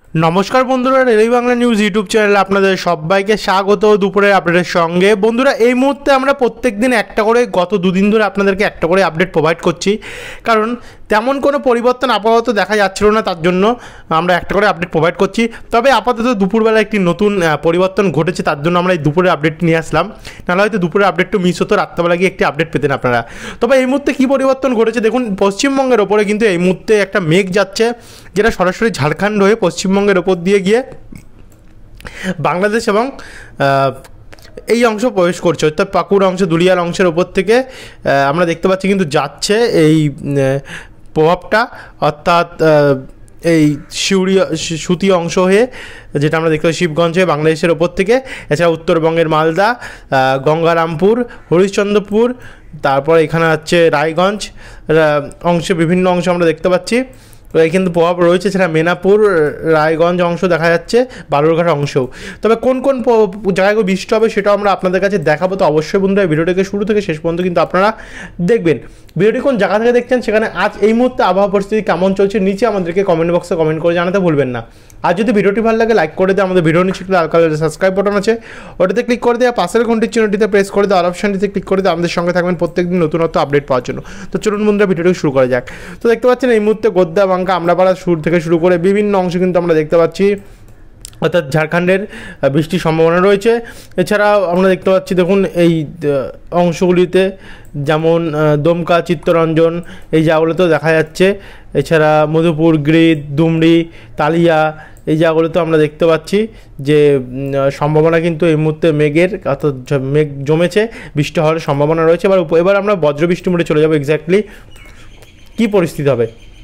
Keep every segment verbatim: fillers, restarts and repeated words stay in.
নমস্কার বন্ধুরা, railway Bangla news YouTube চ্যানেলে আপনাদের সবাইকে স্বাগত দুপুরের আপডেটের সঙ্গে। বন্ধুরা, এই মুহূর্তে আমরা প্রত্যেক দিন একটা করে গত দুদিন ধরে আপনাদেরকে একটা করে আপডেট প্রোভাইড করছি, কারণ তেমন কোনো পরিবর্তন আপাতত দেখা যাচ্ছিল না, তার জন্য আমরা একটা করে আপডেট প্রোভাইড করছি। তবে আপাতত দুপুরবেলা একটি নতুন পরিবর্তন ঘটেছে, তার জন্য আমরা এই দুপুরের আপডেট নিয়ে আসলাম। নাহলে হয়তো দুপুরের আপডেটটা মিস হতো, রাত্রেবেলা গিয়ে একটি আপডেট পেতেন আপনারা। তবে এই মুহূর্তে কী পরিবর্তন ঘটেছে দেখুন, পশ্চিমবঙ্গের ওপরে কিন্তু এই মুহূর্তে একটা মেঘ যাচ্ছে, যেটা সরাসরি ঝাড়খণ্ড হয়ে পশ্চিমবঙ্গের ওপর দিয়ে গিয়ে বাংলাদেশ এবং এই অংশ প্রবেশ করছে, অর্থাৎ পাকুড় অংশ, দুলিয়ার অংশের ওপর থেকে আমরা দেখতে পাচ্ছি কিন্তু যাচ্ছে এই প্রভাবটা, অর্থাৎ এই শিউরি সুতি অংশ হয়ে, যেটা আমরা দেখতে পাচ্ছি শিবগঞ্জ হয়ে বাংলাদেশের ওপর থেকে। এছাড়া উত্তরবঙ্গের মালদা, গঙ্গারামপুর, হরিশ্চন্দ্রপুর, তারপর এখানে হচ্ছে রায়গঞ্জ অংশে বিভিন্ন অংশ আমরা দেখতে পাচ্ছি এই কিন্তু প্রভাব রয়েছে। সেটা মেনাপুর, রায়গঞ্জ অংশ দেখা যাচ্ছে, বালুরঘাট অংশও। তবে কোন কোন জায়গায় বৃষ্টি হবে সেটাও আমরা আপনাদের কাছে দেখাবো। তো অবশ্যই বন্ধুরা ভিডিওটিকে শুরু থেকে শেষ পর্যন্ত কিন্তু আপনারা দেখবেন। ভিডিওটি কোন জায়গা থেকে দেখছেন, সেখানে আজ এই মুহূর্তে আবহাওয়া পরিস্থিতি কেমন চলছে নিচে আমাদেরকে কমেন্ট বক্সে কমেন্ট করে জানাতে ভুলবেন না। আর যদি ভিডিওটি ভালো লাগে লাইক করে দেয়, আমাদের ভিডিও নিচে লাল কালারের সাবস্ক্রাইব বাটন আছে, ওটাতে ক্লিক করে দেওয়া, পাশের ঘন্টির চিহ্নটিতে প্রেস করে দেওয়া, অল অপশনটিতে ক্লিক করে দেওয়া, আমাদের সঙ্গে থাকবেন প্রত্যেকদিন নতুনত্ব আপডেট পাওয়ার জন্য। তো চলুন বন্ধুরা ভিডিওটি শুরু করা যাক। তো দেখতে পাচ্ছেন এই মুহূর্তে গোদ্দা, বাঙ্কা, আমরাপাড়া শুরু থেকে শুরু করে বিভিন্ন অংশ কিন্তু আমরা দেখতে পাচ্ছি, অর্থাৎ ঝাড়খণ্ডের বৃষ্টির সম্ভাবনা রয়েছে। এছাড়াও আমরা দেখতে পাচ্ছি দেখুন এই অংশগুলিতে, যেমন দমকা, চিত্তরঞ্জন, এই জায়গাগুলোতেও দেখা যাচ্ছে। এছাড়া মধুপুর, গ্রিদ, দুমড়ি, তালিয়া, এই জায়গাগুলোতেও আমরা দেখতে পাচ্ছি যে সম্ভাবনা কিন্তু এই মুহূর্তে মেঘের, অর্থাৎ মেঘ জমেছে, বৃষ্টি হওয়ার সম্ভাবনা রয়েছে। এবার এবার আমরা বজ্রবৃষ্টি মোডে চলে যাবো। এক্স্যাক্টলি কী পরিস্থিতি হবে,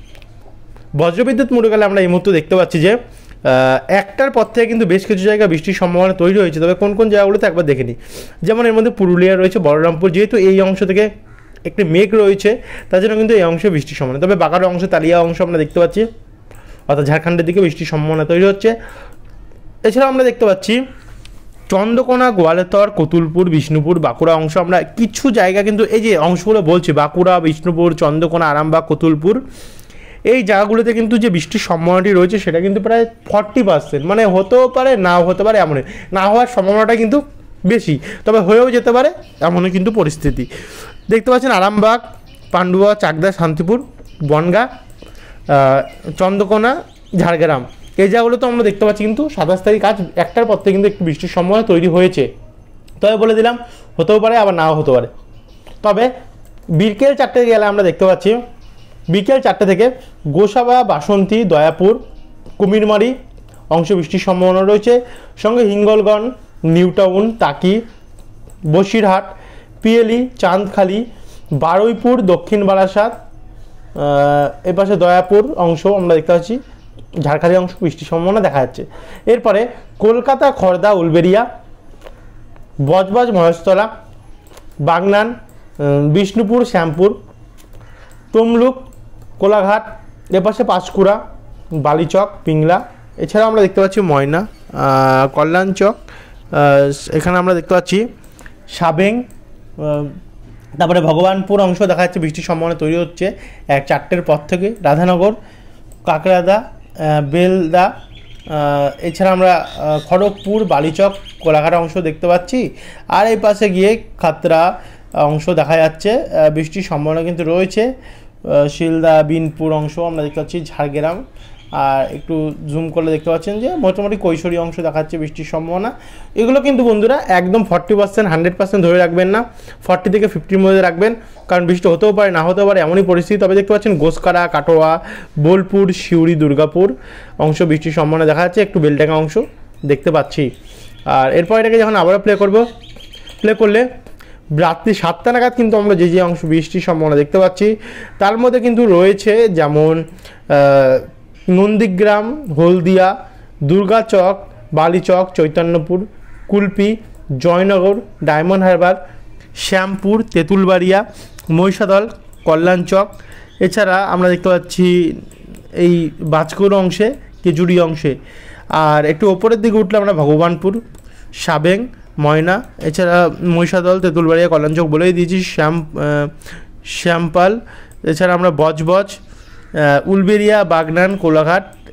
বজ্রবিদ্যুৎ মোডে গেলে আমরা এই মুহূর্তে দেখতে পাচ্ছি যে একটার পর থেকে কিন্তু বেশ কিছু জায়গায় বৃষ্টির সম্ভাবনা তৈরি হয়েছে। তবে কোন কোন জায়গাগুলোতে একবার দেখে নিই। যেমন এর মধ্যে পুরুলিয়া রয়েছে, বলরামপুর, যেহেতু এই অংশ থেকে একটি মেঘ রয়েছে তার জন্য কিন্তু এই অংশে বৃষ্টির সম্ভাবনা। তবে বাঁকুড়া অংশ, তালিয়া অংশ আমরা দেখতে পাচ্ছি, অর্থাৎ ঝাড়খণ্ডের দিকে বৃষ্টির সম্ভাবনা তৈরি হচ্ছে। এছাড়াও আমরা দেখতে পাচ্ছি চন্দ্রকোনা, গোয়ালতর, কতুলপুর, বিষ্ণুপুর, বাঁকুড়া অংশ। আমরা কিছু জায়গা কিন্তু এই যে অংশগুলো বলছি, বাঁকুড়া, বিষ্ণুপুর, চন্দ্রকোনা, আরামবাগ, কতুলপুর, এই জায়গাগুলোতে কিন্তু যে বৃষ্টির সম্ভাবনাটি রয়েছে সেটা কিন্তু প্রায় ফর্টি পার্সেন্ট, মানে হতেও পারে নাও হতে পারে, এমনই না হওয়ার সম্ভাবনাটা কিন্তু বেশি, তবে হয়েও যেতে পারে, এমনই কিন্তু পরিস্থিতি। দেখতে পাচ্ছেন আরামবাগ, পান্ডুয়া, চাকদা, শান্তিপুর, বনগাঁ, চন্দ্রকোনা, ঝাড়গ্রাম, এই জায়গাগুলোতে আমরা দেখতে পাচ্ছি কিন্তু সাতাশ তারিখ আজ একটার পর থেকে কিন্তু একটু বৃষ্টির সম্ভাবনা তৈরি হয়েছে। তবে বলে দিলাম হতেও পারে আবার নাও হতে পারে। তবে বিকেল চারটে গেলে আমরা দেখতে পাচ্ছি বিকেল চারটে থেকে গোসাবা, বাসন্তী, দয়াপুর, কুমিরমারি অংশ বৃষ্টির সম্ভাবনা রয়েছে। সঙ্গে হিঙ্গলগঞ্জ, নিউটাউন, টাকি, বসিরহাট, পিএলি, চাঁদখালি, বারুইপুর, দক্ষিণ বারাসাত, এপাশে দয়াপুর অংশ আমরা দেখতে পাচ্ছি, ঝাড়খালি অংশ বৃষ্টির সম্ভাবনা দেখা যাচ্ছে। এরপরে কলকাতা, খড়দা, উলবেড়িয়া, বজবজ, মহেশতলা, বাগনান, বিষ্ণুপুর, শ্যামপুর, তমলুক, কোলাঘাট, এপাশে পাঁশকুড়া, বালিচক, পিংলা। এছাড়াও আমরা দেখতে পাচ্ছি ময়না, কল্যাণচক, এখানে আমরা দেখতে পাচ্ছি সাবেং, তারপরে ভগবানপুর অংশ দেখা যাচ্ছে বৃষ্টির সম্ভাবনা তৈরি হচ্ছে এক চারটের পর থেকে। রাধানগর, কাকরাদা, বেলদা, এছাড়া আমরা খড়গপুর, বালিচক, কোলাঘাট অংশ দেখতে পাচ্ছি। আর এই পাশে গিয়ে খাতড়া অংশ দেখা যাচ্ছে বৃষ্টির সম্ভাবনা কিন্তু রয়েছে। শিলদা, বিনপুর অংশ আমরা দেখতে পাচ্ছি, ঝাড়গ্রাম, আর একটু জুম করলে দেখতে পাচ্ছেন যে মোটামুটি কৈশোরী অংশ দেখাচ্ছে বৃষ্টির সম্ভাবনা। এগুলো কিন্তু বন্ধুরা একদম ফর্টি পার্সেন্ট হান্ড্রেড পার্সেন্ট ধরে রাখবেন না, ফর্টি থেকে ফিফটির মধ্যে রাখবেন, কারণ বৃষ্টি হতেও পারে না হতেও পারে, এমনই পরিস্থিতি। তবে দেখতে পাচ্ছেন গোসকারা, কাটোয়া, বোলপুর, সিউড়ি, দুর্গাপুর অংশ বৃষ্টির সম্ভাবনা দেখা যাচ্ছে, একটু বেলডাঙ্গা অংশ দেখতে পাচ্ছি। আর এরপর এটাকে যখন আবারও প্লে করব, প্লে করলে রাত্রি সাতটা নাগাদ কিন্তু আমরা যে যে অংশ বৃষ্টির সম্ভাবনা দেখতে পাচ্ছি তার মধ্যে কিন্তু রয়েছে যেমন নন্দীগ্রাম, হলদিয়া, দুর্গাচক, বালিচক, চৈতন্যপুর, কুলপি, জয়নগর, ডায়মন্ড হারবার, শ্যামপুর, তেঁতুলবাড়িয়া, মহিষাদল, কল্যাণচক। এছাড়া আমরা দেখতে পাচ্ছি এই বাজকুর অংশে, কেজুরি অংশে। আর একটু ওপরের দিকে উঠলে আমরা ভগবানপুর, সাবেং, ময়না, এছাড়া মহিষাদল, তেঁতুলবাড়িয়া, কল্যাণচক বলেই দিয়েছি, শ্যাম শ্যামপাল, এছাড়া আমরা বজবজ, উলবেড়িয়া, বাগনান, কোলাঘাট,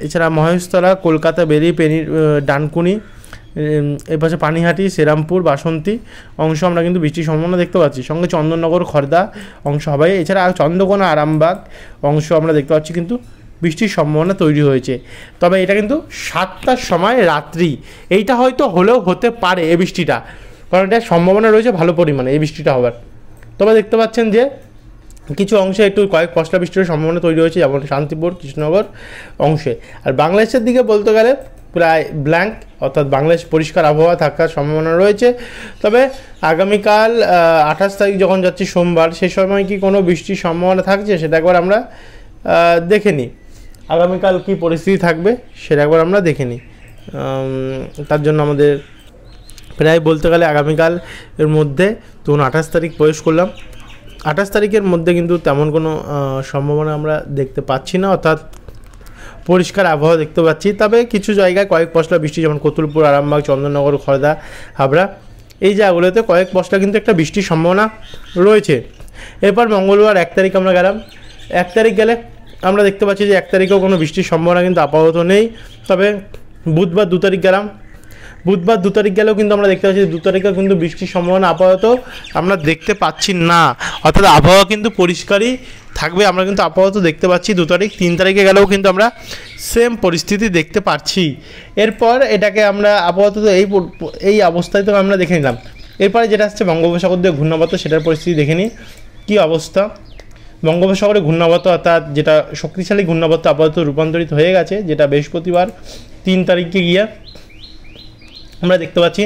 এছাড়া মহেশতলা, কলকাতা, বেরি, পেনি, ডানকুনি, এর পাশে পানিহাটি, শ্রীরামপুর, বাসন্তী অংশ আমরা কিন্তু বৃষ্টির সম্ভাবনা দেখতে পাচ্ছি। সঙ্গে চন্দননগর, খড়দা অংশ হবে। এছাড়া চন্দ্রকোনা, আরামবাগ অংশ আমরা দেখতে পাচ্ছি কিন্তু বৃষ্টির সম্ভাবনা তৈরি হয়েছে। তবে এটা কিন্তু সাতটার সময় রাত্রি, এইটা হয়তো হলেও হতে পারে এই বৃষ্টিটা, কারণ এটার সম্ভাবনা রয়েছে ভালো পরিমাণে এই বৃষ্টিটা হবার। তবে দেখতে পাচ্ছেন যে কিছু অংশে একটু কয়েক পশলা বৃষ্টির সম্ভাবনা তৈরি হয়েছে, যেমন শান্তিপুর, কৃষ্ণনগর অংশে। আর বাংলাদেশের দিকে বলতে গেলে প্রায় ব্ল্যাঙ্ক, অর্থাৎ বাংলাদেশ পরিষ্কার আবহাওয়া থাকার সম্ভাবনা রয়েছে। তবে আগামীকাল আঠাশ তারিখ যখন যাচ্ছি সোমবার, সে সময় কি কোনো বৃষ্টির সম্ভাবনা থাকছে সেটা একবার আমরা দেখে নিই। আগামীকাল কী পরিস্থিতি থাকবে সেটা একবার আমরা দেখে নিই। তার জন্য আমাদের প্রায় বলতে গেলে আগামীকাল এর মধ্যে তখন আঠাশ তারিখ প্রবেশ করলাম, আঠাশ তারিখের মধ্যে কিন্তু তেমন কোনো সম্ভাবনা আমরা দেখতে পাচ্ছি না, অর্থাৎ পরিষ্কার আবহাওয়া দেখতে পাচ্ছি। তবে কিছু জায়গায় কয়েক পশলা বৃষ্টি, যেমন কতুলপুর, আরামবাগ, চন্দননগর, খড়দা, হাবড়া এই জায়গাগুলোতে কয়েক পশলা কিন্তু একটা বৃষ্টির সম্ভাবনা রয়েছে। এরপর মঙ্গলবার এক তারিখ আমরা গেলাম। এক তারিখ গেলে আমরা দেখতে পাচ্ছি যে এক তারিখেও কোনো বৃষ্টির সম্ভাবনা কিন্তু আপাতত নেই। তবে বুধবার দু তারিখ গেলাম, বুধবার দু তারিখ গেলেও কিন্তু আমরা দেখতে পাচ্ছি দু তারিখেও কিন্তু বৃষ্টির সম্ভাবনা আপাতত আমরা দেখতে পাচ্ছি না, অর্থাৎ আবহাওয়া কিন্তু পরিষ্কারই থাকবে আমরা কিন্তু আপাতত দেখতে পাচ্ছি দু তারিখ। তিন তারিখে গেলেও কিন্তু আমরা সেম পরিস্থিতি দেখতে পাচ্ছি। এরপর এটাকে আমরা আপাতত এই এই অবস্থায় তো আমরা দেখে নিলাম। এরপরে যেটা আসছে বঙ্গোপসাগর দিয়ে ঘূর্ণাবর্ত, সেটার পরিস্থিতি দেখে নিই কী অবস্থা। বঙ্গোপসাগরে ঘূর্ণাবর্ত, অর্থাৎ যেটা শক্তিশালী ঘূর্ণাবর্ত আপাতত রূপান্তরিত হয়ে গেছে, যেটা বৃহস্পতিবার তিন তারিখে গিয়ে আমরা দেখতে পাচ্ছি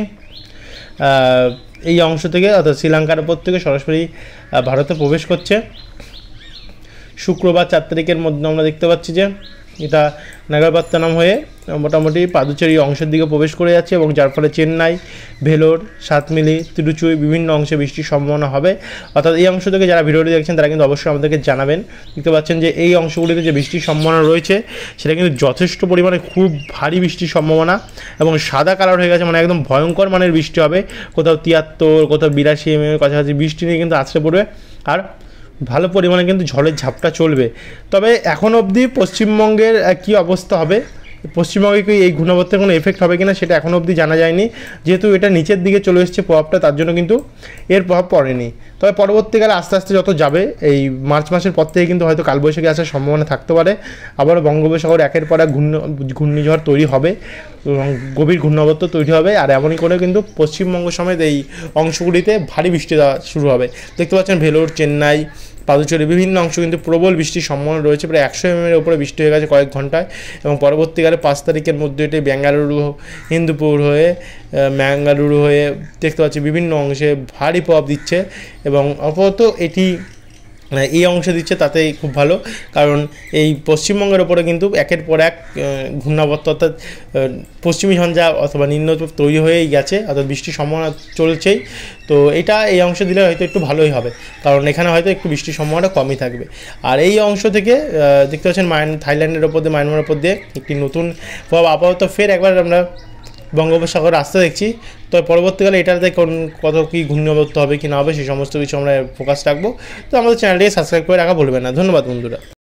এই অংশ থেকে, অর্থাৎ শ্রীলঙ্কার উপর থেকে সরাসরি ভারতে প্রবেশ করছে। শুক্রবার চার তারিখের মধ্যে আমরা দেখতে পাচ্ছি যে এটা নাগারপাত্তানাম হয়ে মোটামুটি পাদুচেরি অংশের দিকে প্রবেশ করে যাচ্ছে, এবং যার ফলে চেন্নাই, ভেলোর, সাতমিলি, তিরুচুই বিভিন্ন অংশে বৃষ্টির সম্ভাবনা হবে। অর্থাৎ এই অংশ থেকে যারা ভিডিওটি দেখছেন তারা কিন্তু অবশ্যই আমাদেরকে জানাবেন। দেখতে পাচ্ছেন যে এই অংশগুলিতে যে বৃষ্টির সম্ভাবনা রয়েছে সেটা কিন্তু যথেষ্ট পরিমাণে খুব ভারী বৃষ্টির সম্ভাবনা, এবং সাদা কালার হয়ে গেছে, মানে একদম ভয়ঙ্কর মানের বৃষ্টি হবে। কোথাও তিয়াত্তর, কোথাও বিরাশি এম এর কাছাকাছি বৃষ্টি নিয়ে কিন্তু আছড়ে পড়বে, আর ভালো পরিমাণে কিন্তু ঝড়ের ঝাপটা চলবে। তবে এখন অবধি পশ্চিমবঙ্গের কী অবস্থা হবে, পশ্চিমবঙ্গে কি এই ঘূর্ণাবর্তের কোনো এফেক্ট হবে কিনা সেটা এখন অবধি জানা যায়নি, যেহেতু এটা নিচের দিকে চলে এসেছে প্রভাবটা, তার জন্য কিন্তু এর প্রভাব পড়েনি। তবে পরবর্তীকালে আস্তে আস্তে যত যাবে, এই মার্চ মাসের পর থেকে কিন্তু হয়তো কালবৈশাখী আসার সম্ভাবনা থাকতে পারে। আবার বঙ্গোপসাগর একের পর এক ঘূর্ণ ঘূর্ণিঝড় তৈরি হবে এবং গভীর ঘূর্ণাবর্ত তৈরি হবে, আর এমনই করে কিন্তু পশ্চিমবঙ্গ সমেত এই অংশগুলিতে ভারী বৃষ্টি দেওয়া শুরু হবে। দেখতে পাচ্ছেন ভেলোর, চেন্নাই, পাদুচেরি বিভিন্ন অংশ কিন্তু প্রবল বৃষ্টির সম্ভাবনা রয়েছে, প্রায় একশো এমএমের উপরে বৃষ্টি হয়ে গেছে কয়েক ঘন্টায়। এবং পরবর্তীকালে পাঁচ তারিখের মধ্যে এটি বেঙ্গালুরু, হিন্দুপুর হয়ে ম্যাঙ্গালুরু হয়ে দেখতে পাচ্ছি বিভিন্ন অংশে ভারী প্রভাব দিচ্ছে, এবং আপাতত এটি এই অংশে দিচ্ছে তাতেই খুব ভালো, কারণ এই পশ্চিমবঙ্গের ওপরে কিন্তু একের পর এক ঘূর্ণাবর্ত, অর্থাৎ পশ্চিমী ঝঞ্ঝা অথবা নিম্নচাপ তৈরি হয়েই গেছে, অর্থাৎ বৃষ্টির সম্ভাবনা চলছেই। তো এটা এই অংশে দিলে হয়তো একটু ভালোই হবে, কারণ এখানে হয়তো একটু বৃষ্টির সম্ভাবনা কমই থাকবে। আর এই অংশ থেকে দেখতে পাচ্ছেন মায়ান থাইল্যান্ডের ওপর দিয়ে, মায়ানমারের ওপর দিয়ে একটি নতুন প্রভাব আপাতত ফের একবার আমরা বঙ্গোপসাগর আসতে দেখছি। তো পরবর্তীকালে এটাতে কোন কত কী ঘূর্ণাবর্ত হবে কি না হবে সেই সমস্ত কিছু আমরা ফোকাস রাখবো। তো আমাদের চ্যানেলটিকে সাবস্ক্রাইব করে রাখা ভুলবেন না। ধন্যবাদ বন্ধুরা।